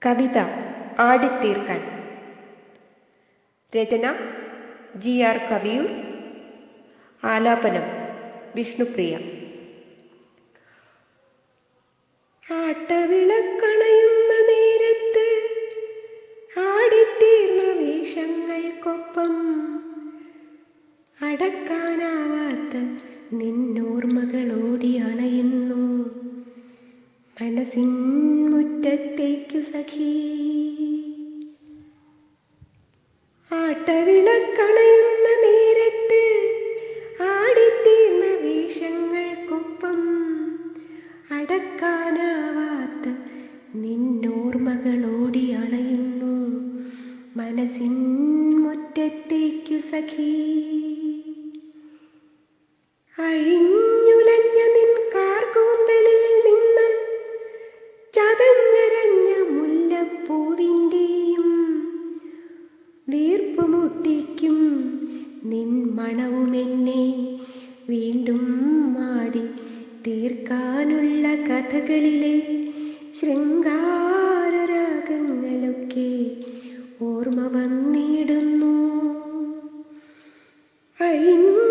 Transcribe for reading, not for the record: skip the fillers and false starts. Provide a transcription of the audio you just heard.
കവിത ആടിത്തീർക്കാൻ. രചന GR Kaviyoor. ആലാപനം വിഷ്ണുപ്രിയ. ആട്ടവിളക്കണയുന്ന നേരത്ത് ആടിത്തീർന്ന വേഷങ്ങൾക്കൊപ്പം അടക്കാനാവാത്ത നിന്നോർമ്മകളോടി അണയുന്നു മനസ്സിൻ മുറ്റത്തേക്കു സഖി. ആട്ടവിളക്കണയുന്ന നേരത്ത് ആടിത്തീർന്ന വേഷങ്ങൾക്കൊപ്പം അടക്കാനാവാത്ത നിന്നോർമ്മകളോടി അണയുന്നു മനസ്സിൻ മുറ്റത്തേക്കു സഖി. അഴിഞ്ഞുലഞ്ഞ നിൻ കാർകൂന്തലിൽ നിന്ന് ചതഞ്ഞരഞ്ഞ മുല്ലപ്പൂവിൻ്റെയും വീർപ്പുമുട്ടിക്കും നിൻ മണവുമെന്നെ വീണ്ടും മാടി തീർക്കാനുള്ള കഥകളിലെ ശൃംഗാരരാഗങ്ങളൊക്കെ ഓർമ്മ വന്നിടുന്നു.